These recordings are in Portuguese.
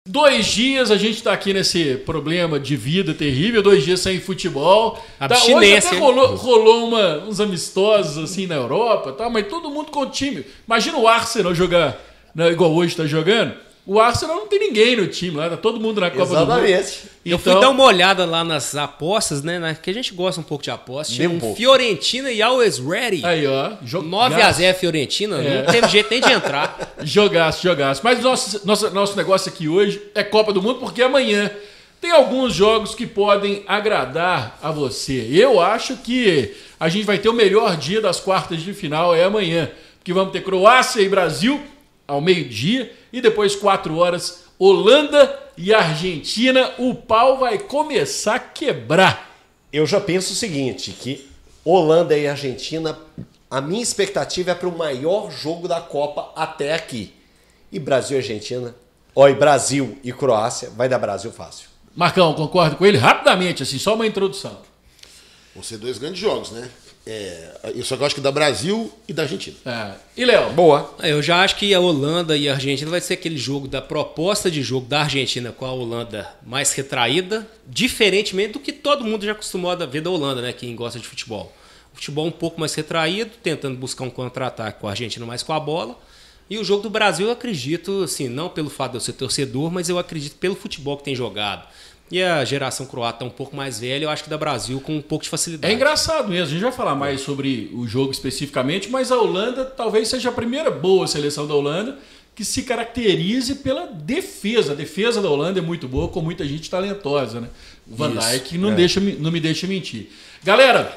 2 dias a gente tá aqui nesse problema de vida terrível, 2 dias sem futebol. Abstinência. Hoje até rolou uns amistosos assim na Europa, tá? Mas todo mundo com o time. Imagina o Arsenal jogar, né, igual hoje tá jogando. O Arsenal não tem ninguém no time lá, tá todo mundo na Copa do Mundo. Exatamente. Eu fui dar uma olhada lá nas apostas, né? Que a gente gosta um pouco de apostas. Tinha Fiorentina e Always Ready. Aí, ó. 9-0 Fiorentina, não teve jeito nem de entrar. Jogaço. Mas nosso negócio aqui hoje é Copa do Mundo, porque amanhã tem alguns jogos que podem agradar a você. Eu acho que a gente vai ter o melhor dia das quartas de final, é amanhã. Porque vamos ter Croácia e Brasil ao meio-dia e depois 4 horas Holanda e Argentina. O pau vai começar a quebrar. Eu já penso o seguinte, que Holanda e Argentina, a minha expectativa é para o maior jogo da Copa até aqui. E Brasil e Argentina, Brasil e Croácia, vai dar Brasil fácil. Marcão, concordo com ele rapidamente, assim, só uma introdução. Vão ser 2 grandes jogos, né? Eu só gosto que da Brasil e da Argentina. E Léo? Boa. Eu já acho que a Holanda e a Argentina vai ser aquele jogo da proposta de jogo da Argentina com a Holanda mais retraída, diferentemente do que todo mundo já acostumou a ver da Holanda, né? Quem gosta de futebol. O futebol um pouco mais retraído, tentando buscar um contra-ataque com a Argentina mais com a bola. E o jogo do Brasil eu acredito, assim, não pelo fato de eu ser torcedor, mas eu acredito pelo futebol que tem jogado. E a geração croata um pouco mais velha, eu acho que da Brasil com um pouco de facilidade. É engraçado mesmo, a gente vai falar mais sobre o jogo especificamente, mas a Holanda talvez seja a primeira boa seleção da Holanda que se caracterize pela defesa. A defesa da Holanda é muito boa, com muita gente talentosa, né? O Van Dijk não me deixa mentir. Galera,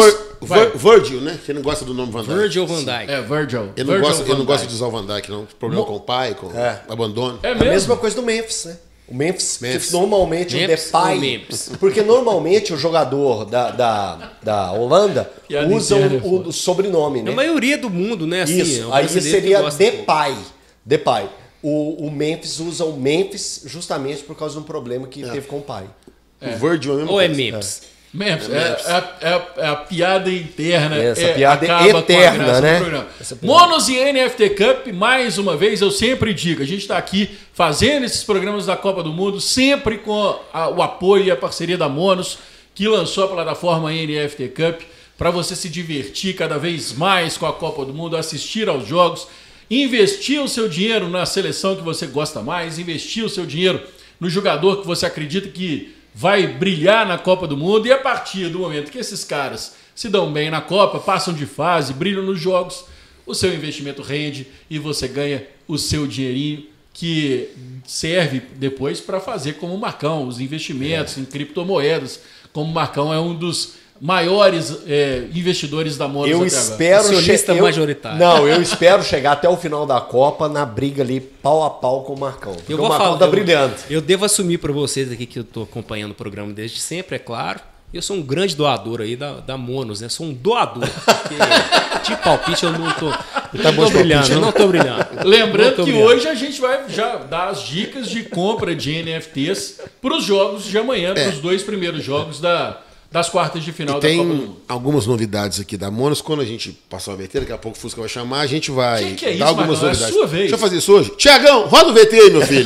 Virgil, né? Você não gosta do nome Van Dijk? Virgil Van Dijk. Virgil. Eu não gosto de usar o Van Dijk, não. Problema com o pai, com abandono. É a mesma coisa do Memphis, né? O Memphis. Normalmente o Depay, porque normalmente o jogador da Holanda usa o sobrenome, né? Na maioria do mundo, né? Assim, isso, aí seria Depay. O Memphis usa o Memphis justamente por causa de um problema que teve com o pai. O Virgil é mesmo. Ou é Memphis? Memphis, é a piada interna. Essa piada eterna, né? Monos e NFT Cup, mais uma vez, eu sempre digo, a gente está aqui fazendo esses programas da Copa do Mundo, sempre com o apoio e a parceria da Monos, que lançou a plataforma NFT Cup, para você se divertir cada vez mais com a Copa do Mundo, assistir aos jogos, investir o seu dinheiro na seleção que você gosta mais, investir o seu dinheiro no jogador que você acredita que vai brilhar na Copa do Mundo, e a partir do momento que esses caras se dão bem na Copa, passam de fase, brilham nos jogos, o seu investimento rende e você ganha o seu dinheirinho que serve depois para fazer como o Marcão, os investimentos em criptomoedas, como o Marcão é um dos maiores investidores da Monos. Eu espero majoritário. Não, eu espero chegar até o final da Copa na briga ali pau a pau com o Marcão. Porque o Marcão tá brilhando. Eu devo assumir para vocês aqui que eu tô acompanhando o programa desde sempre, é claro. Eu sou um grande doador aí da Monos, né? Sou um doador. Porque de palpite eu não tô brilhando. Não tô brilhando. Lembrando que hoje a gente vai já dar as dicas de compra de NFTs para os jogos de amanhã, para os 2 primeiros jogos das quartas de final da Copa do Mundo. Tem algumas novidades aqui da Monos. Quando a gente passar o VT, daqui a pouco o Fusca vai chamar, a gente vai que é dar isso, algumas Marcão? novidades. É a sua vez. Deixa eu fazer isso hoje. Tiagão, roda o VT aí, meu filho.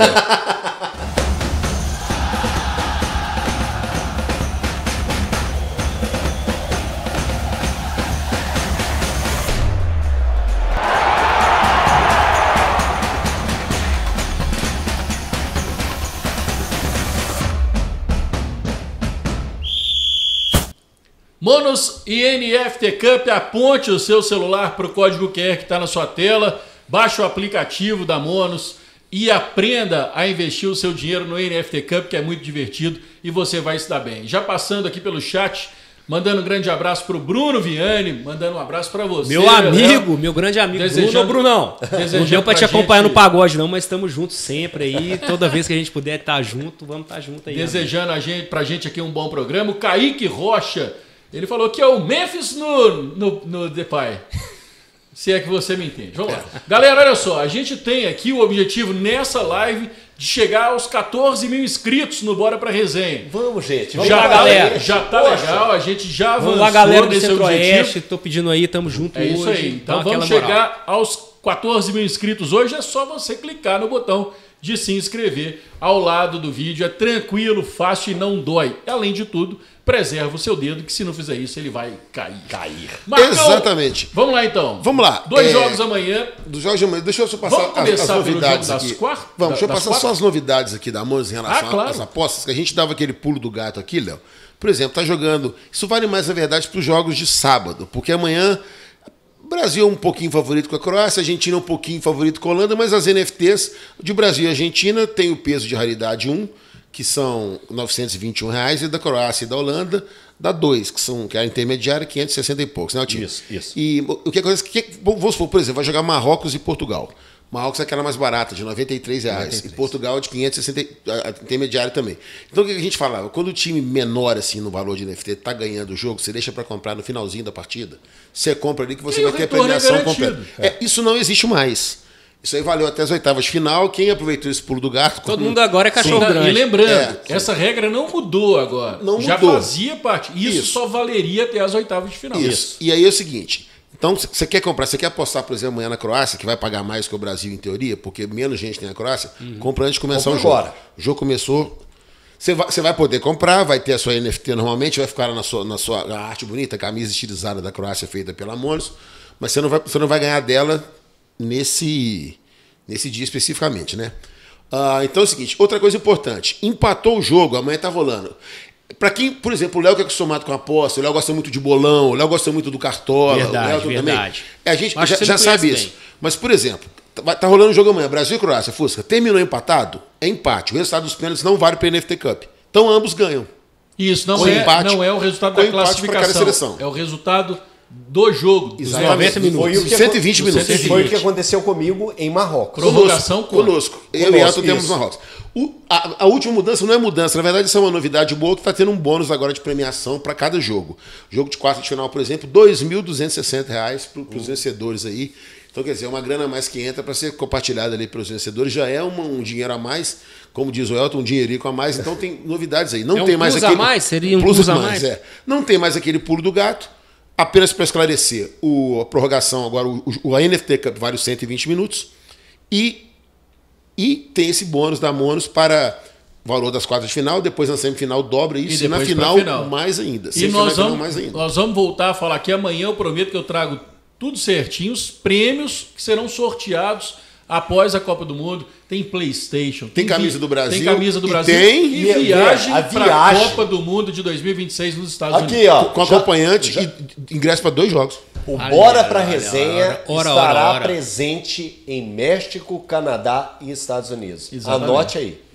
Monos e NFT Cup, aponte o seu celular para o código QR que está na sua tela, baixe o aplicativo da Monos e aprenda a investir o seu dinheiro no NFT Cup, que é muito divertido e você vai se dar bem. Já passando aqui pelo chat, mandando um grande abraço para o Bruno Viane, mandando um abraço para você. Meu amigo, meu grande amigo. Brunão. Não deu para te acompanhar no pagode não, mas estamos juntos sempre aí. Toda vez que a gente puder estar junto, vamos estar junto aí. Desejando pra gente aqui um bom programa. O Kaique Rocha, ele falou que é o Memphis no Depay. Se é que você me entende. Vamos lá. Galera, olha só. A gente tem aqui o objetivo nessa live de chegar aos 14 mil inscritos no Bora Pra Resenha. Vamos, gente. Vamos lá, galera. Já tá legal. A gente já avançou vamos lá, galera do nesse Centro-Oeste. objetivo. Tô pedindo aí, tamo junto hoje. Isso aí. Então vamos chegar aos 14 mil inscritos hoje. É só você clicar no botão de se inscrever ao lado do vídeo. É tranquilo, fácil e não dói. Além de tudo, preserva o seu dedo, que se não fizer isso, ele vai cair. Marcão, exatamente. Vamos lá, então. Vamos lá. 2 jogos amanhã. Dos jogos de amanhã. Deixa eu só passar Vamos começar as novidades pelo jogo aqui. das Vamos, deixa eu das passar quartas? só as novidades aqui da Monos em relação claro. às apostas, que a gente dava aquele pulo do gato aqui, Léo. Por exemplo, tá jogando... Isso vale mais, na verdade, para os jogos de sábado, porque amanhã... O Brasil é um pouquinho favorito com a Croácia, a Argentina é um pouquinho favorito com a Holanda, mas as NFTs de Brasil e Argentina têm o peso de raridade 1, que são R$ 921, e da Croácia e da Holanda dá 2, que é a intermediária, 560 e poucos, né, Altinho? Isso. E o que acontece? Vamos supor, por exemplo, vai jogar Marrocos e Portugal. Marrocos é aquela mais barata, de R$ 93. E Portugal é de 560, a intermediária também. Então o que a gente falava? Quando o time menor assim no valor de NFT está ganhando o jogo, você deixa para comprar no finalzinho da partida, você compra ali que você vai ter a premiação completa. Isso não existe mais. Isso aí valeu até as oitavas de final. Quem aproveitou esse pulo do gato... Todo mundo agora é cachorro grande. E lembrando, essa regra não mudou agora. Não Já mudou. fazia parte. Isso só valeria até as oitavas de final. Isso. E aí é o seguinte... Então, você quer comprar, você quer apostar, por exemplo, amanhã na Croácia, que vai pagar mais que o Brasil em teoria, porque menos gente tem na Croácia, compra antes de começar o jogo. Agora. O jogo começou... Você vai poder comprar, vai ter a sua NFT normalmente, vai ficar na sua arte bonita, camisa estilizada da Croácia feita pela Monos, mas você não vai ganhar dela nesse dia especificamente, né? Então é o seguinte, outra coisa importante, empatou o jogo, amanhã tá rolando. Para quem, por exemplo, o Léo que é acostumado com a aposta, o Léo gosta muito de bolão, o Léo gosta muito do Cartola, Verdade, o Léo verdade. também. A gente Acho que já você sabe conhece isso. Mas, por exemplo, tá rolando um jogo amanhã, Brasil e Croácia, Fusca, terminou empatado, é empate. O resultado dos pênaltis não vale para a NFT Cup. Então ambos ganham. Isso não Com empate, não é o resultado com da empate pra cada classificação. seleção. É o resultado do jogo. Dos Exatamente. 90 minutos. Foi o que 120 minutos. 120. Foi o que aconteceu comigo em Marrocos. Prorrogação conosco. Eu e Elton temos Marrocos. A última mudança não é mudança, na verdade isso é uma novidade boa que está tendo um bônus agora de premiação para cada jogo. Jogo de quarta de final, por exemplo, R$ 2.260 para os vencedores aí. Então, quer dizer, é uma grana a mais que entra para ser compartilhada ali pelos vencedores. Já é um dinheiro a mais, como diz o Elton, um dinheirico a mais. Então tem novidades aí. Não É um tem mais plus aquele... a mais? Seria um plus a mais? Não tem mais aquele pulo do gato. Apenas para esclarecer, a prorrogação agora, a NFT Cup vale os 120 minutos e tem esse bônus da Monos para o valor das quartas de final, depois na semifinal dobra isso e na final mais ainda. E nós vamos voltar a falar aqui amanhã, eu prometo que eu trago tudo certinho, os prêmios que serão sorteados após a Copa do Mundo. Tem PlayStation, tem camisa do Brasil, tem camisa do Brasil e viagem para a Copa do Mundo de 2026 nos Estados Unidos. Aqui, ó, com acompanhante e ingresso para 2 jogos. O Bora Pra Resenha estará presente em México, Canadá e Estados Unidos. Exatamente. Anote aí.